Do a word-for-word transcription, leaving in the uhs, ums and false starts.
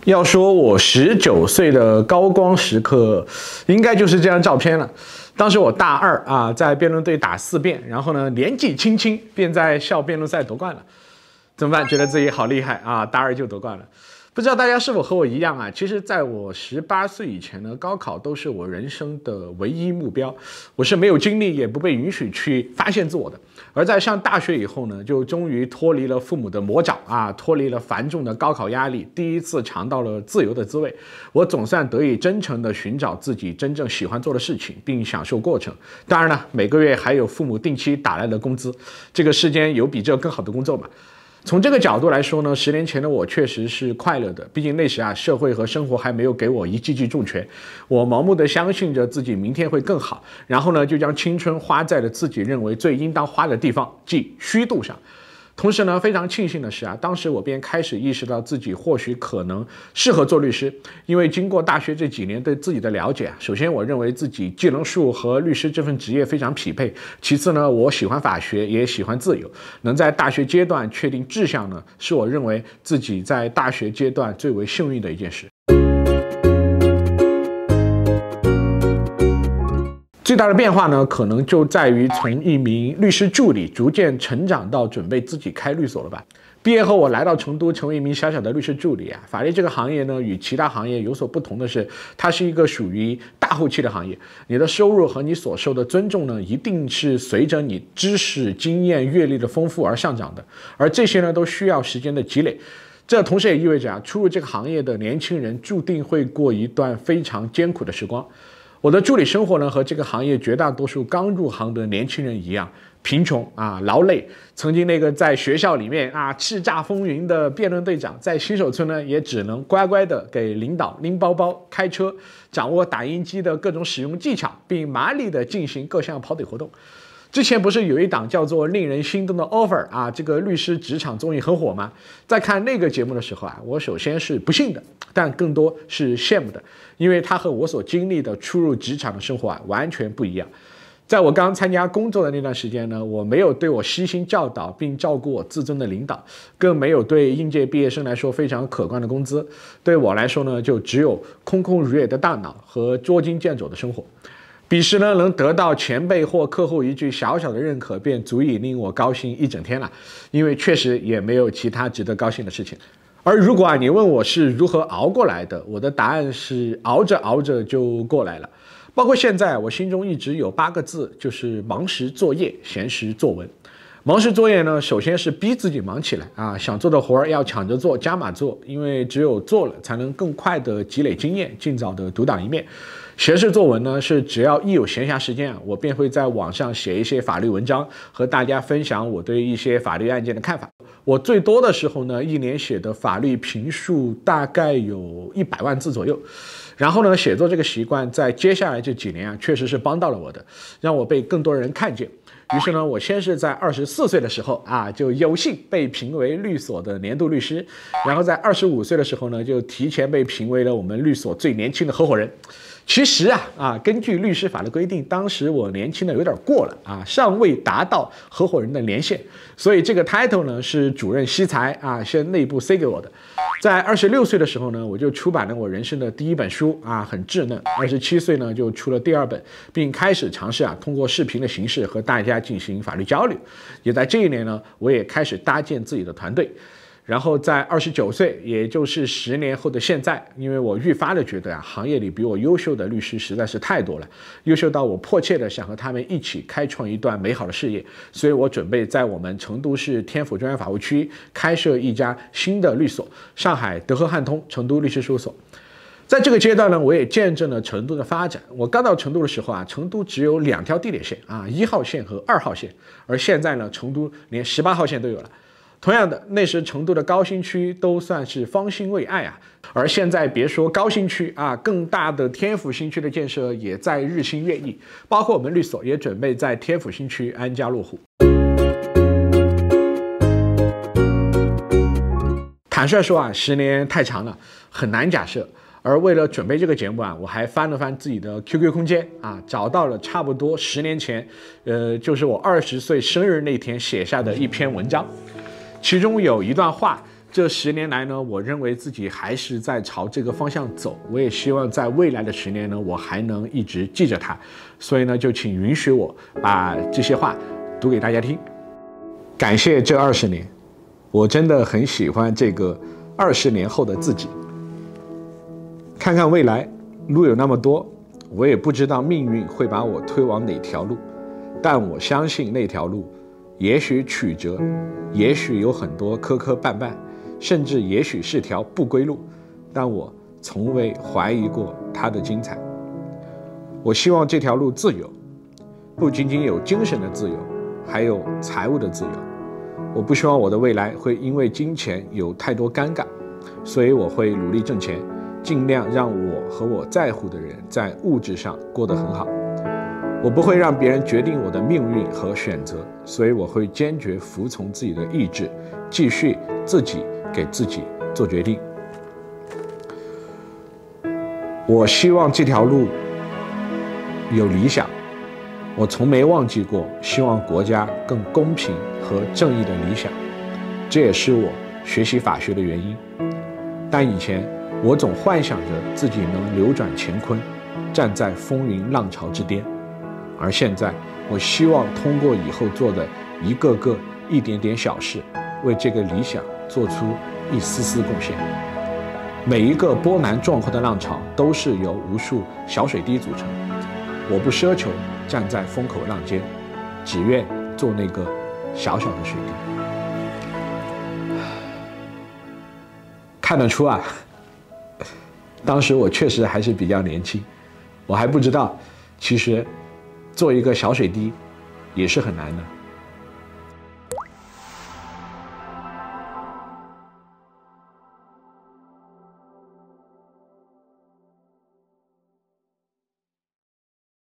要说我十九岁的高光时刻，应该就是这张照片了。当时我大二啊，在辩论队打四辩，然后呢年纪轻轻便在校辩论赛夺冠了。怎么办？觉得自己好厉害啊！大二就夺冠了。不知道大家是否和我一样啊？其实，在我十八岁以前呢，高考都是我人生的唯一目标，我是没有精力，也不被允许去发现自我的。而在上大学以后呢，就终于脱离了父母的魔爪啊，脱离了繁重的高考压力，第一次尝到了自由的滋味。我总算得以真诚地寻找自己真正喜欢做的事情，并享受过程。当然了，每个月还有父母定期打来的工资，这个世间有比这更好的工作吗？从这个角度来说呢，十年前的我确实是快乐的，毕竟那时啊，社会和生活还没有给我一记记重拳，我盲目的相信着自己明天会更好，然后呢，就将青春花在了自己认为最应当花的地方，即虚度上。同时呢，非常庆幸的是啊，当时我便开始意识到自己或许可能适合做律师，因为经过大学这几年对自己的了解啊，首先我认为自己技能树和律师这份职业非常匹配，其次呢，我喜欢法学，也喜欢自由，能在大学阶段确定志向呢，是我认为自己在大学阶段最为幸运的一件事。最大的变化呢，可能就在于从一名律师助理逐渐成长到准备自己开律所了吧。毕业后，我来到成都，成为一名小小的律师助理啊。法律这个行业呢，与其他行业有所不同的是，它是一个属于大后期的行业。你的收入和你所受的尊重呢，一定是随着你知识、经验、阅历的丰富而上涨的。而这些呢，都需要时间的积累。这同时也意味着啊，初入这个行业的年轻人注定会过一段非常艰苦的时光。我的助理生活呢，和这个行业绝大多数刚入行的年轻人一样，贫穷啊，劳累。曾经那个在学校里面啊叱咤风云的辩论队长，在新手村呢，也只能乖乖的给领导拎包包、开车，掌握打印机的各种使用技巧，并麻利的进行各项跑腿活动。之前不是有一档叫做《令人心动的 offer》啊，这个律师职场综艺很火吗？在看那个节目的时候啊，我首先是不幸的，但更多是羡慕的，因为它和我所经历的初入职场的生活啊完全不一样。在我刚参加工作的那段时间呢，我没有对我悉心教导并照顾我自尊的领导，更没有对应届毕业生来说非常可观的工资。对我来说呢，就只有空空如也的大脑和捉襟见肘的生活。彼时呢，能得到前辈或客户一句小小的认可，便足以令我高兴一整天了，因为确实也没有其他值得高兴的事情。而如果啊，你问我是如何熬过来的，我的答案是熬着熬着就过来了。包括现在，我心中一直有八个字，就是忙时作业，闲时作文。忙时作业呢，首先是逼自己忙起来啊，想做的活儿要抢着做，加码做，因为只有做了，才能更快的积累经验，尽早的独当一面。闲时作文呢，是只要一有闲暇时间啊，我便会在网上写一些法律文章，和大家分享我对一些法律案件的看法。我最多的时候呢，一年写的法律评述大概有一百万字左右。然后呢，写作这个习惯在接下来这几年啊，确实是帮到了我的，让我被更多人看见。于是呢，我先是在二十四岁的时候啊，就有幸被评为律所的年度律师，然后在二十五岁的时候呢，就提前被评为了我们律所最年轻的合伙人。其实啊啊，根据律师法的规定，当时我年轻的有点过了啊，尚未达到合伙人的年限，所以这个 title 呢是主任惜才啊，先内部塞给我的。在二十六岁的时候呢，我就出版了我人生的第一本书啊，很稚嫩。二十七岁呢，就出了第二本，并开始尝试啊，通过视频的形式和大家进行法律交流。也在这一年呢，我也开始搭建自己的团队。然后在二十九岁，也就是十年后的现在，因为我愈发的觉得啊，行业里比我优秀的律师实在是太多了，优秀到我迫切的想和他们一起开创一段美好的事业，所以我准备在我们成都市天府专业法务区开设一家新的律所——上海德和汉通成都律师事务所。在这个阶段呢，我也见证了成都的发展。我刚到成都的时候啊，成都只有两条地铁线啊，一号线和二号线，而现在呢，成都连十八号线都有了。同样的，那时成都的高新区都算是方兴未艾啊，而现在别说高新区啊，更大的天府新区的建设也在日新月异，包括我们律所也准备在天府新区安家落户。坦率说啊，十年太长了，很难假设。而为了准备这个节目啊，我还翻了翻自己的 Q Q 空间啊，找到了差不多十年前，呃，就是我二十岁生日那天写下的一篇文章。其中有一段话这十年来呢，我认为自己还是在朝这个方向走。我也希望在未来的十年呢，我还能一直记着它。所以呢，就请允许我把这些话读给大家听。感谢这二十年，我真的很喜欢这个二十年后的自己。看看未来，路有那么多，我也不知道命运会把我推往哪条路，但我相信那条路也许曲折，也许有很多磕磕绊绊，甚至也许是条不归路，但我从未怀疑过它的精彩。我希望这条路自由，不仅仅有精神的自由，还有财务的自由。我不希望我的未来会因为金钱有太多尴尬，所以我会努力挣钱，尽量让我和我在乎的人在物质上过得很好。我不会让别人决定我的命运和选择，所以我会坚决服从自己的意志，继续自己给自己做决定。我希望这条路有理想，我从没忘记过希望国家更公平和正义的理想，这也是我学习法学的原因。但以前我总幻想着自己能扭转乾坤，站在风云浪潮之巅。而现在，我希望通过以后做的一个个一点点小事，为这个理想做出一丝丝贡献。每一个波澜壮阔的浪潮都是由无数小水滴组成。我不奢求站在风口浪尖，只愿做那个小小的水滴。看得出啊，当时我确实还是比较年轻，我还不知道，其实做一个小水滴也是很难的。